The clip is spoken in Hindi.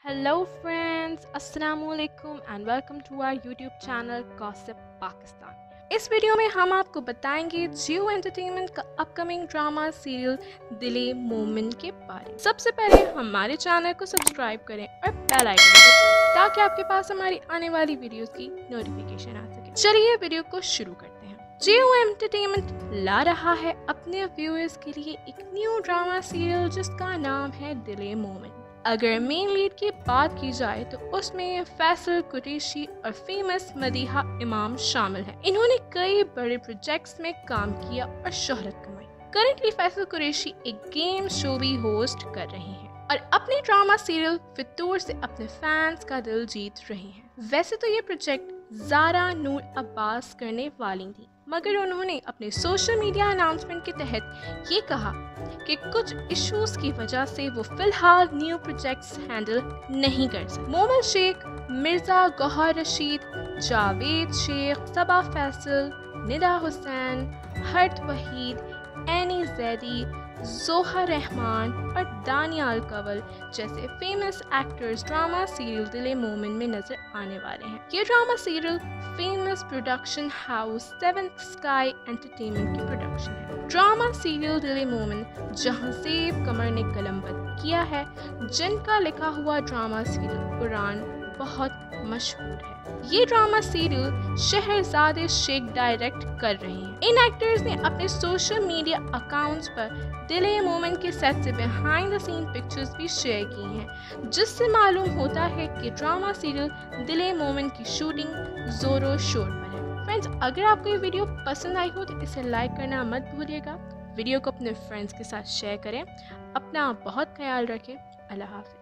Hello friends, Assalamualaikum and welcome to our YouTube channel Gossip Pakistan। इस वीडियो में हम आपको बताएंगे जियो एंटरटेनमेंट का upcoming drama serial Dile Momin के बारे में। सबसे पहले हमारे चैनल को सब्सक्राइब करें और बेल आइकन दबाएं ताकि आपके पास हमारी आने वाली वीडियोस की नोटिफिकेशन आ सके। चलिए वीडियो को शुरू करते हैं। जियो एंटरटेनमेंट ला रहा है अपने व्यूअर्स के लिए एक न्यू ड्रामा सीरियल जिसका नाम है दिले मोमिन। अगर मेन लीड की बात की जाए तो उसमें फैसल कुरैशी और फेमस मदीहा इमाम शामिल हैं। इन्होंने कई बड़े प्रोजेक्ट्स में काम किया और शोहरत कमाई। करंटली फैसल कुरैशी एक गेम शो भी होस्ट कर रहे हैं और अपने ड्रामा सीरियल फितूर से अपने फैंस का दिल जीत रहे हैं। वैसे तो ये प्रोजेक्ट ज़ारा नूर अब्बास करने वाली थी, मगर उन्होंने अपने सोशल मीडिया अनाउंसमेंट के तहत ये कहा कि कुछ इश्यूज की वजह से वो फिलहाल न्यू प्रोजेक्ट्स हैंडल नहीं कर सकते। मोमिन शेख, मिर्जा गौहर रशीद, जावेद शेख, सबा फैसल, निदा हुसैन, हर्ट वहीद, एनी जैदी, जोहा रहमान और दानियाल कंवल जैसे famous actors drama serial Dile मोमिन में नजर आने वाले हैं। ये drama serial famous production house seventh sky entertainment की प्रोडक्शन है। ड्रामा सीरियल दिले मोमिन जहां सेब कमर ने कलमबंद किया है, जिनका लिखा हुआ ड्रामा सीरियल कुरान बहुत मशहूर है। ये drama serial Shahzad Sheikh direct कर रहे हैं। इन एक्टर्स ने अपने सोशल मीडिया अकाउंट्स पर दिले मोमिन के सेट से बिहाइंड द सीन पिक्चर्स भी शेयर की हैं, जिससे मालूम होता है कि ड्रामा सीरियल दिले मोमिन की शूटिंग जोरों शोर पर है। फ्रेंड्स, अगर आपको ये वीडियो पसंद आई हो तो इसे लाइक करना मत भूलिएगा। वीडियो को अपने फ्रेंड्स के साथ शेयर करें। अपना बहुत ख्याल रखें। अल्लाह हाफ़िज़।